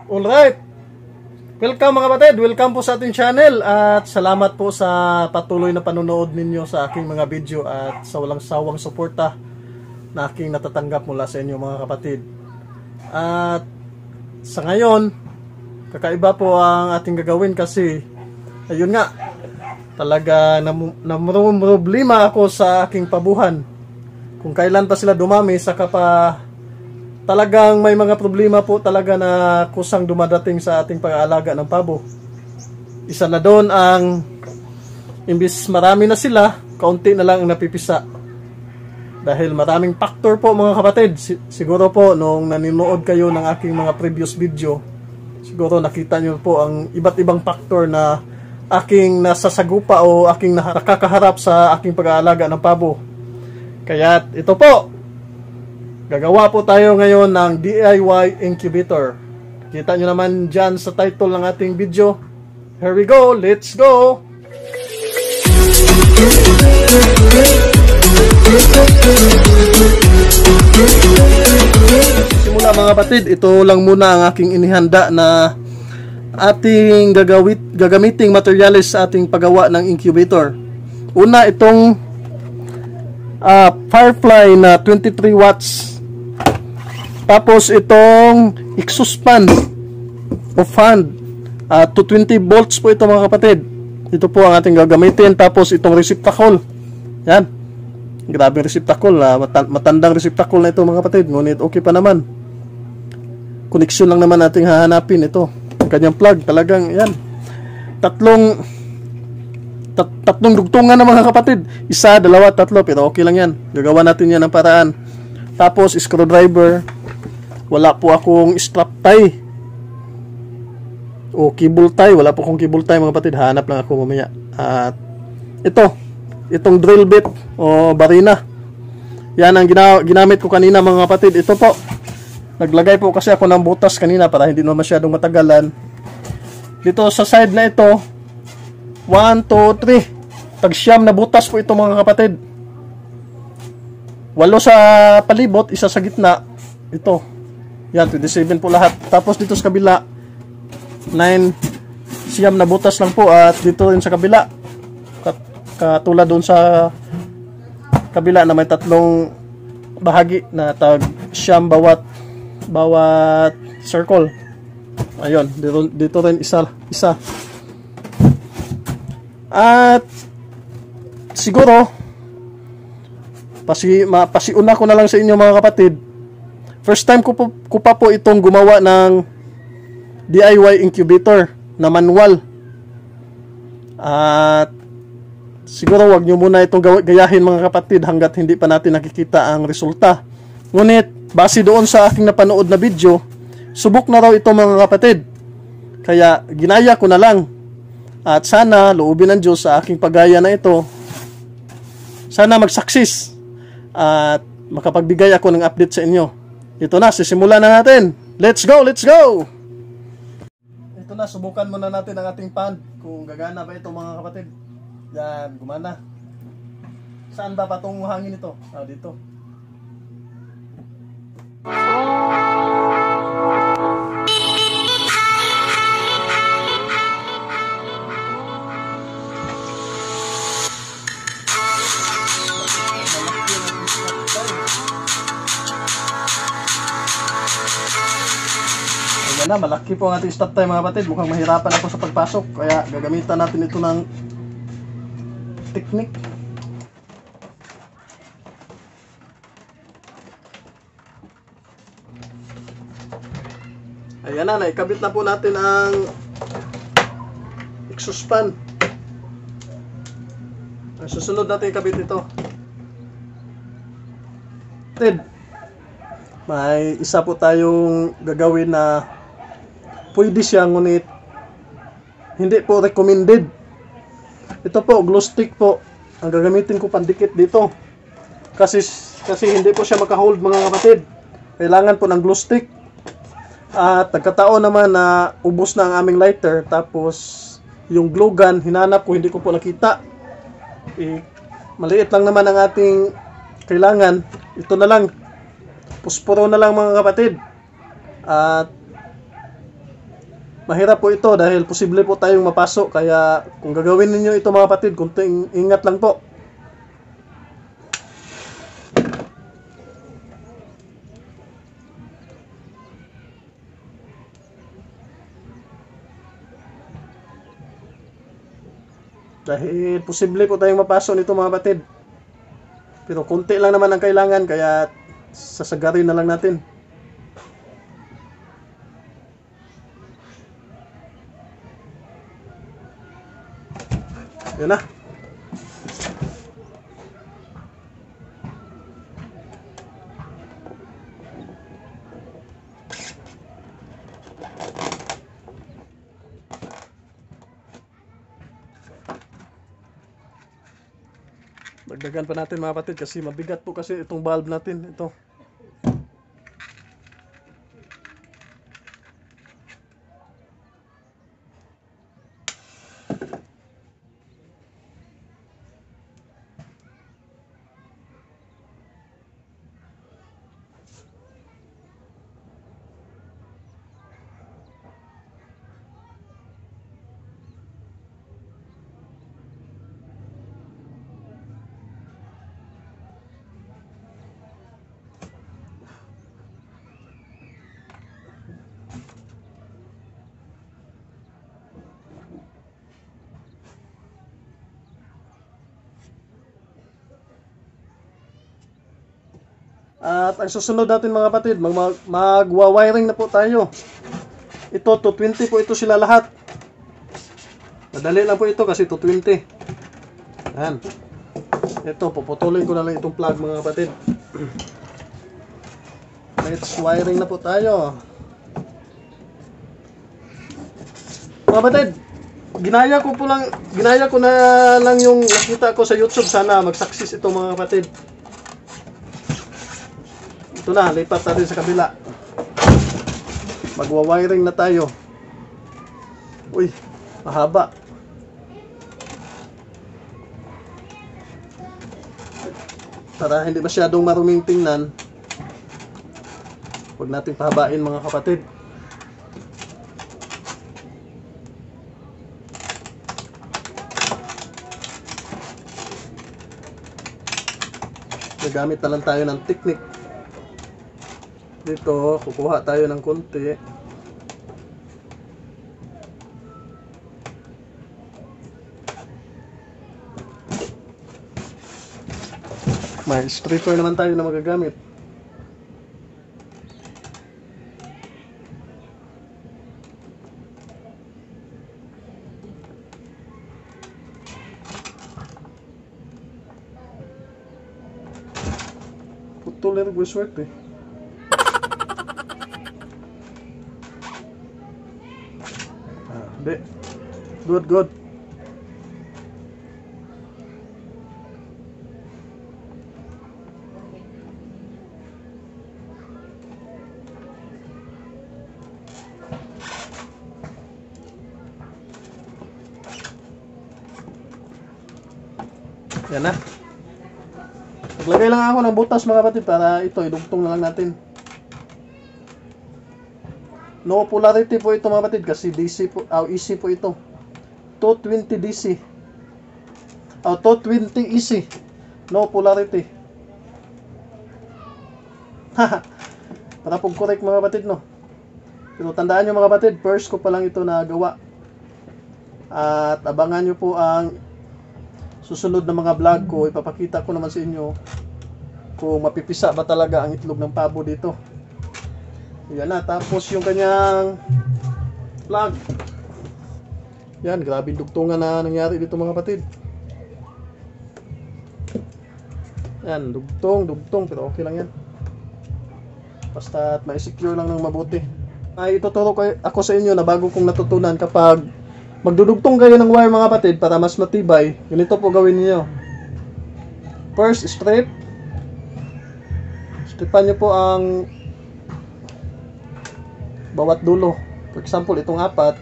Alright, welcome mga kapatid, welcome po sa ating channel at salamat po sa patuloy na panonood ninyo sa aking mga video at sa walang sawang suporta na aking natatanggap mula sa inyo mga kapatid. At sa ngayon, kakaiba po ang ating gagawin kasi ayun nga, talaga namumroblema ako sa aking pabuhan. Kung kailan pa sila dumami, saka pa talagang may mga problema po talaga na kusang dumadating sa ating pag-aalaga ng pabo. Isa na doon ang imbis marami na sila, kaunti na lang ang napipisa. Dahil maraming factor po mga kapatid. Siguro po nung nanonood kayo ng aking mga previous video, siguro nakita nyo po ang iba't ibang factor na aking nasasagupa o aking nakakaharap sa aking pag-aalaga ng pabo. Kaya ito po, gagawa po tayo ngayon ng DIY incubator. Kita nyo naman dyan sa title ng ating video. Here we go, let's go! Simula mga kapatid, ito lang muna ang aking inihanda na ating gagamiting materials sa ating paggawa ng incubator. Una, itong Firefly na 23 watts. Tapos itong exhaust fan o fan, 220 volts po ito mga kapatid. Ito po ang ating gagamitin. Tapos itong receptacle. Yan. Grabe receptacle. Matandang receptacle na ito mga kapatid. Ngunit okay pa naman. Connection lang naman nating hahanapin ito. Ang kanyang plug. Talagang yan. Tatlong dugtungan na mga kapatid. Isa, dalawa, tatlo. Pero okay lang yan. Gagawa natin yan ng paraan. Tapos screwdriver. Wala po akong strap tie o cable tie. Wala po akong cable tie mga kapatid. Hanap lang ako mamaya. At itong drill bit o barina. Yan ang ginamit ko kanina mga kapatid. Ito po. Naglagay po kasi ako ng butas kanina para hindi naman masyadong matagalan. Dito sa side na ito, 1, 2, 3. Tag-siyam na butas po ito mga kapatid. 8 sa palibot, isa sa gitna. Ito. Yan, 27 po lahat. Tapos dito sa kabila, 9 siyam na butas lang po. At dito rin sa kabila, katulad doon sa kabila na may tatlong bahagi na tag siyam bawat circle. Ayun, dito rin isa. At siguro pasiuna ko na lang sa inyo mga kapatid. First time ko pa po itong gumawa ng DIY incubator na manual. At siguro wag nyo muna itong gayahin mga kapatid hanggat hindi pa natin nakikita ang resulta. Ngunit base doon sa aking napanood na video, subok na raw ito mga kapatid. Kaya ginaya ko na lang. At sana loobin ng Diyos sa aking paggaya na ito. Sana mag-success. At makapagbigay ako ng update sa inyo. Ito na, sisimulan na natin. Let's go, let's go! Ito na, subukan muna natin ang ating pan. Kung gagana ba ito mga kapatid. Yan, gumana. Saan ba patong hangin ito? Dito. Na, malaki po ang ating stop time mga kapatid. Mukhang mahirapan ako sa pagpasok, kaya gagamitan natin ito ng technique. Ayan na, naikabit na po natin ang exhaust fan. Ang susunod natin ikabit ito. May isa po tayong gagawin na pwede siya, ngunit hindi po recommended. Ito po, glue stick po ang gagamitin ko pandikit dito. Kasi hindi po siya makahold mga kapatid. Kailangan po ng glue stick. At nagkataon naman na ubos na ang aming lighter. Tapos yung glue gun, hinanap ko, hindi ko po nakita. Maliit lang naman ang ating kailangan. Ito na lang. Pusporo na lang mga kapatid. At Mahirap po ito dahil posible po tayong mapasok. Kaya kung gagawin ninyo ito mga kapatid, kunting ingat lang po. Dahil posible po tayong mapasok nito mga kapatid. Pero konti lang naman ang kailangan, kaya sasagarin na lang natin. Yan na. Dagdagan pa natin mga kapatid kasi mabigat po kasi itong valve natin. Ito. At ang susunod natin mga kapatid, magwa-wiring na po tayo. Ito, 220 po ito sila lahat. Madali lang po ito kasi 220. Yan. Ito, puputulin ko na lang itong plug mga kapatid. Let's wiring na po tayo. Mga kapatid, ginaya ko na lang yung nakita ko sa YouTube. Sana mag-success ito mga kapatid. Ito na, lipat natin sa kabila. Magwa-wiring na tayo. Uy, mahaba. Para hindi masyadong maruming tingnan, huwag natin pahabain mga kapatid. Gagamit na lang tayo ng technique. Dito, kukuha tayo ng konti. May stripper naman tayo na magagamit. Putol gue swerte. Good. Yan na. Naglagay lang ako ng butas mga kapatid para ito idugtong na lang natin. No polarity po ito mga kapatid kasi DC po, EC po ito. 220 DC. 220 EC. No polarity. Para po correct mga kapatid, no. Pero tandaan nyo mga kapatid, first ko pa lang ito nagawa. At abangan nyo po ang susunod na mga vlog ko. Ipapakita ko naman sa inyo kung mapipisa ba talaga ang itlog ng pabo dito. Yan na, tapos yung kanyang plug. Yan, grabe dugtungan na nangyari dito mga kapatid. Yan, dugtong, pero okay lang yan. Basta ma-secure lang ng mabuti. Ay ituturo ko ako sa inyo na bago kong natutunan, kapag magdudugtong kayo ng wire mga kapatid para mas matibay, ganito po gawin niyo. First, stripan nyo po ang bawat dulo. For example, itong 4.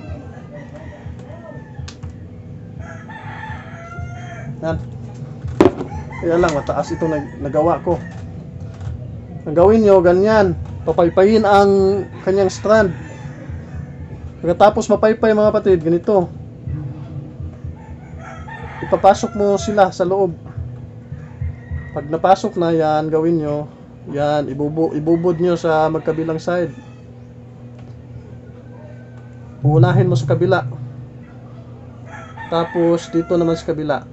Yan. Kaya lang, mataas ito nagawa ko. Ang gawin nyo, ganyan. Papaypayin ang kanyang strand. Pagkatapos mapaypay mga kapatid, ganito. Ipapasok mo sila sa loob. Pag napasok na yan, gawin nyo. Yan, ibubod nyo sa magkabilang side. Uunahin mo sa kabila. Tapos dito naman sa kabila.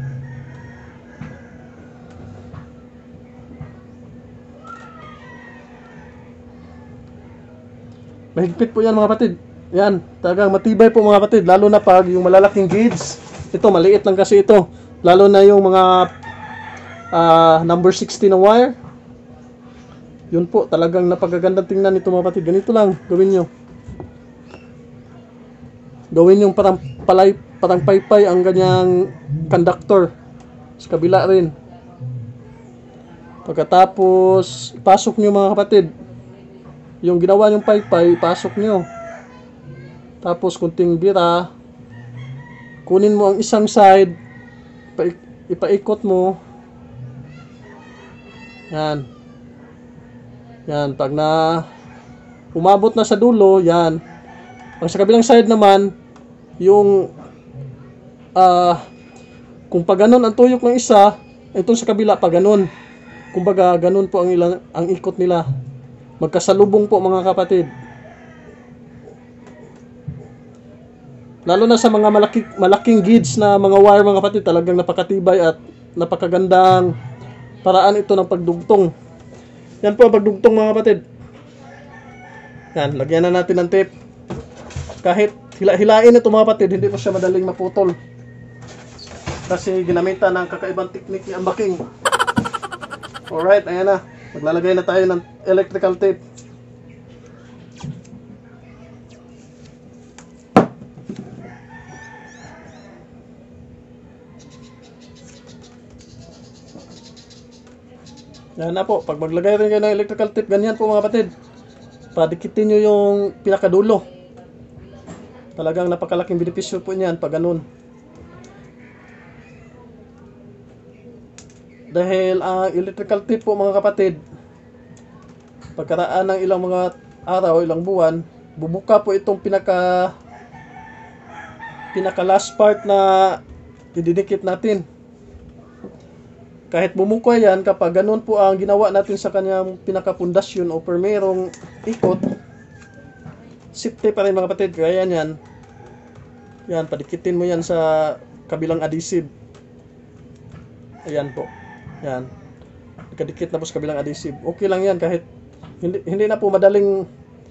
Mahigpit po yan mga kapatid. Yan, talagang matibay po mga kapatid. Lalo na pag yung malalaking gauge. Ito, maliit lang kasi ito. Lalo na yung mga number 60 na wire. Yun po, talagang napagagandang tingnan nito mga kapatid. Ganito lang, gawin nyo. Gawin yung parang paypay ang ganyang conductor. Sa kabila rin. Pagkatapos, pasok nyo mga kapatid. Yung ginawa yung paypay, pasok nyo. Tapos kunting bira, kunin mo ang isang side, ipaikot mo. Yan. Yan, pag na umabot na sa dulo, yan. Ang sa kabilang side naman, yung kung pa ganun ang tuyok ng isa, itong sa kabila pa ganun. Kumbaga ganun po ang ikot nila. Magkasalubong po mga kapatid. Lalo na sa mga malaking gauge na mga wire mga kapatid, talagang napakatibay at napakagandang paraan ito ng pagdugtong. Yan po ang pagdugtong mga kapatid. Yan, lagyan na natin ng tape. Kahit hilain ito mga kapatid, hindi mo siya madaling maputol. Kasi ginamitan ng kakaibang teknik ni Ambaking. Alright, ayan na. Maglalagay na tayo ng electrical tape. Yan na po, pag maglagay rin kayo ng electrical tape, ganyan po mga kapatid. Padikitin nyo yung pinakadulo. Talagang napakalaking benepisyo po niyan pag ganun. Dahil ang electrical tape po mga kapatid, pagkaraan ng ilang mga araw, ilang buwan, bubuka po itong pinaka last part na ididikit natin. Kahit bumuka yan, kapag ganun po ang ginawa natin sa kanyang pinakapundasyon o per merong ikot, safety pa rin mga kapatid. Kaya yan, yan, padikitin mo yan sa kabilang adhesive. Ayan po. Yan. Nakadikit na po sa kabilang adhesive. Okay lang yan kahit hindi na po madaling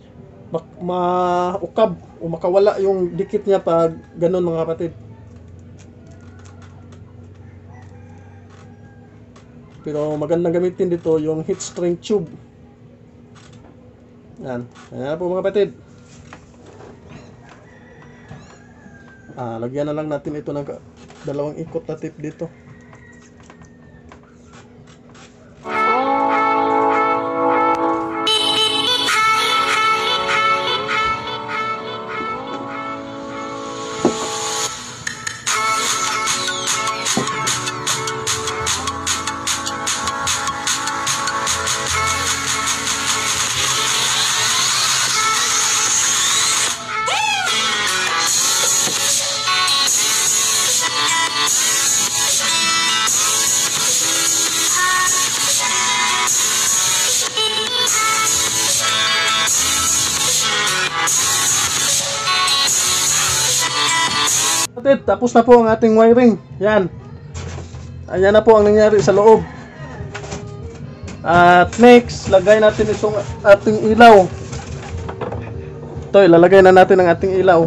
maukab o makawala yung dikit niya pag ganun mga kapatid. Pero magandang gamitin dito yung heat shrink tube. Yan. Ayan po mga kapatid. Lagyan na lang natin ito ng dalawang ikot na tip dito. Tapos na po ang ating wiring. Yan. Ayan na po ang nangyari sa loob. At next, lagay natin itong ating ilaw. Ito, ilalagay na natin ang ating ilaw.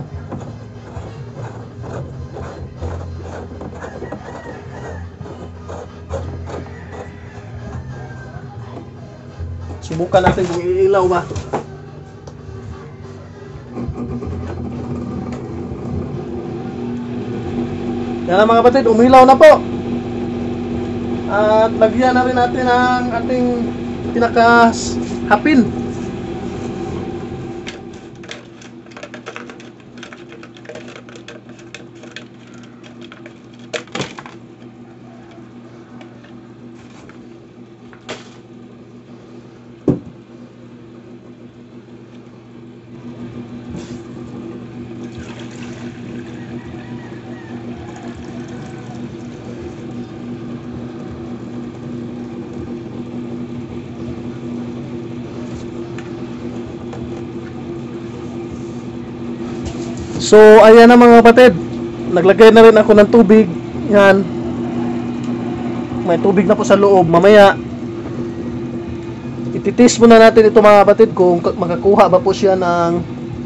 Subukan natin kung iilaw ba. Yan na mga kapatid, umilaw na po. At lagyan na rin natin ang ating pinaka-hapin. So ayan na mga kapatid, naglagay na rin ako ng tubig. Yan, may tubig na po sa loob. Mamaya ititis muna natin ito mga kapatid kung makakuha ba po siya ng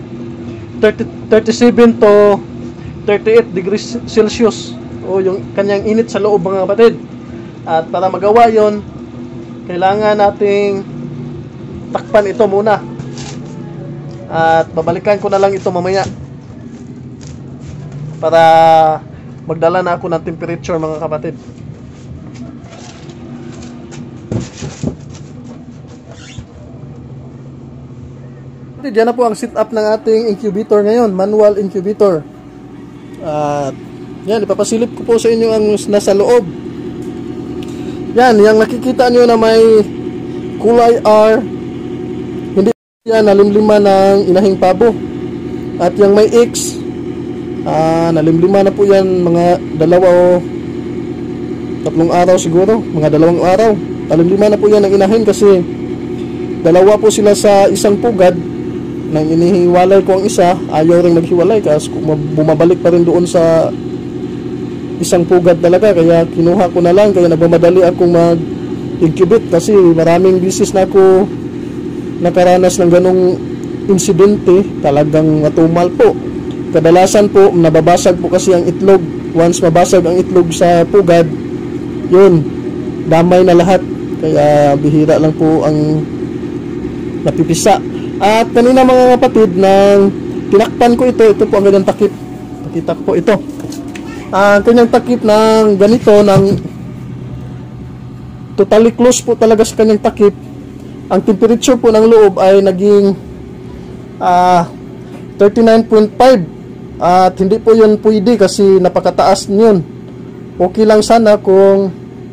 37 to 38 degrees Celsius o yung kanyang init sa loob mga kapatid. At para magawa yon, kailangan nating takpan ito muna. At babalikan ko na lang ito mamaya para magdala na ako ng temperature mga kapatid. Diyan na po ang setup ng ating incubator ngayon, manual incubator. At yan, ipapasilip ko po sa inyo ang nasa loob. Yan, yung nakikita nyo na may kulay R, hindi yan nalimlima ng inahing pabo. At yung may X, nalimlima na po yan mga 2 o 3 araw siguro, mga 2 araw. Nalimlima na po yan ng inahin kasi 2 po sila sa isang pugad. Nang inihiwalay ko ang isa, ayaw rin maghiwalay kasi bumabalik pa rin doon sa isang pugad talaga. Kaya kinuha ko na lang, kaya nagmamadali akong mag-incubate kasi maraming bisis na ako nakaranas ng ganong insidente. Talagang matumal po. Kadalasan po, nababasag po kasi ang itlog. Once mabasag ang itlog sa pugad, yun, damay na lahat. Kaya bihira lang po ang napipisa. At kanina mga kapatid, nang tinakpan ko ito po ang kanyang takip. Pakita ko po ito. Ang kanyang takip ng ganito, ng totally close po talaga sa kanyang takip. Ang temperature po ng loob ay naging 39.5. At hindi po yun pwede kasi napakataas yun. Okay lang sana kung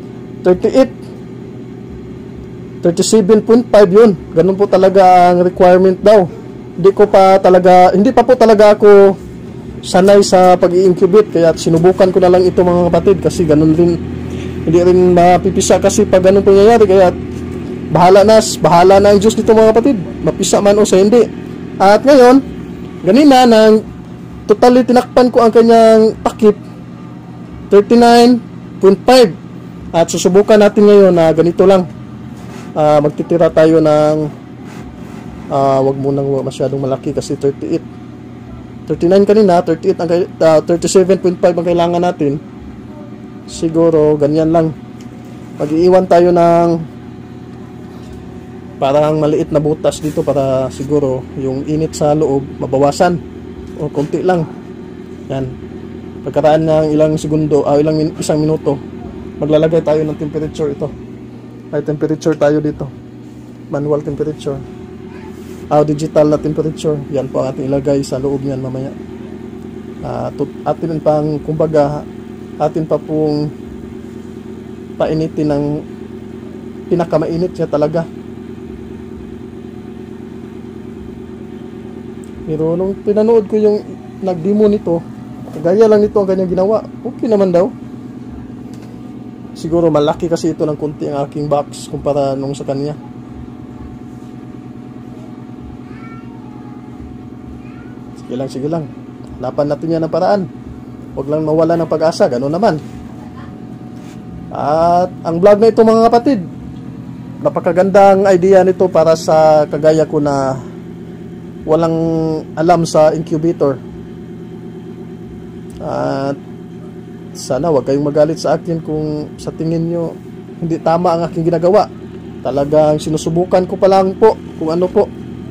37.5 yun. Ganun po talaga ang requirement daw. Hindi pa po talaga ako sanay sa pag-i-incubate, kaya sinubukan ko na lang ito mga kapatid kasi ganun rin, hindi rin mapipisa kasi pag ganun po nangyayari. Kaya bahala na ang Diyos dito mga kapatid, mapisa man o sa hindi. At ngayon, ganina nang totally tinakpan ko ang kanyang takip, 39.5. At susubukan natin ngayon na ganito lang. Magtitira tayo ng wag munang masyadong malaki kasi 38, 39 kanina, 38 ang 37.5 ang kailangan natin. Siguro ganyan lang. Mag-iiwan tayo ng parang maliit na butas dito para siguro yung init sa loob mabawasan o konti lang. Yan. Pagkaraan ng ilang segundo, isang minuto, maglalagay tayo ng temperature ito. May temperature tayo dito, manual temperature, digital na temperature. Yan po ang ating ilagay sa loob niyan mamaya. Atin pa pong painitin ng pinakamainit niya talaga. Pero nung pinanood ko yung nag-demo nito, gaya lang nito ang kanyang ginawa, okay naman daw. Siguro malaki kasi ito ng konti ang aking box kumpara nung sa kanya. Sige lang. Hanapan natin yan ng paraan. Huwag lang mawala ng pag-asa. Ganun naman. At ang vlog na ito mga kapatid, napakagandang idea nito para sa kagaya ko na walang alam sa incubator. At sana wag kayong magalit sa akin kung sa tingin nyo hindi tama ang aking ginagawa. Talagang sinusubukan ko pa lang po kung ano po.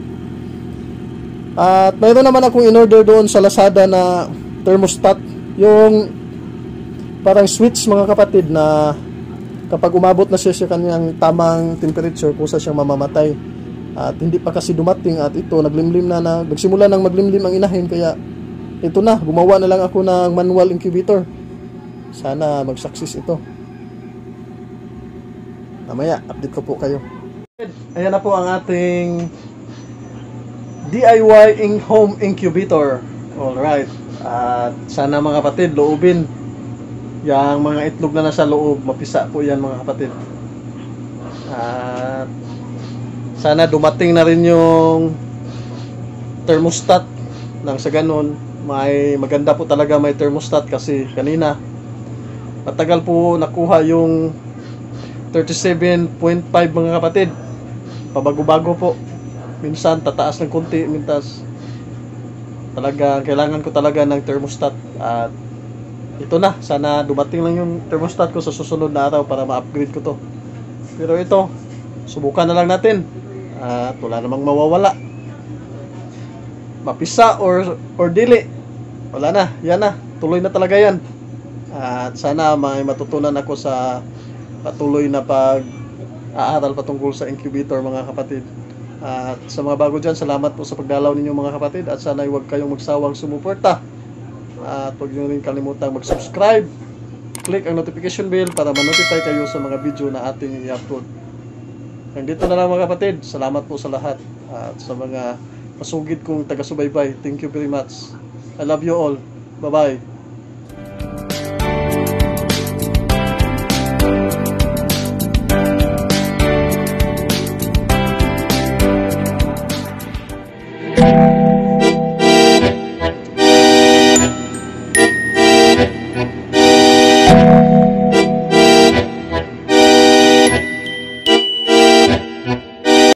At mayroon naman akong in-order doon sa Lazada na thermostat, yung parang switch mga kapatid na kapag umabot na siya sa kanyang tamang temperature, kusa siyang mamamatay. At hindi pa kasi dumating at ito nagsimula nang maglimlim ang inahin, kaya ito na, gumawa na lang ako ng manual incubator. Sana mag-success ito. Mamaya, update ko po kayo. Ayan na po ang ating DIY home incubator. Alright. At sana mga kapatid, loobin. Yang mga itlog na nasa loob, mapisa po yan mga kapatid. At sana dumating na rin yung thermostat nang sa ganun maganda po talaga may thermostat kasi kanina matagal po nakuha yung 37.5 mga kapatid. Pabago-bago po. Minsan tataas ng konti, mintas talaga kailangan ko talaga ng thermostat at ito na, sana dumating lang yung thermostat ko sa susunod na araw para ma-upgrade ko to. Pero ito, subukan na lang natin at wala namang mawawala. Mapisa or dili, wala na, yan na, tuloy na talaga yan. At sana may matutunan ako sa patuloy na pag-aaral patungkol sa incubator mga kapatid. At sa mga bago dyan, salamat po sa pagdalaw ninyo mga kapatid. At sana huwag kayong magsawang sumuporta. At huwag nyo rin kalimutang mag-subscribe. Click ang notification bell para ma-notify kayo sa mga video na ating i-upload. Hanggang dito na lang mga kapatid. Salamat po sa lahat. At sa mga masugid kong taga-subaybay. Thank you very much. I love you all. Bye-bye.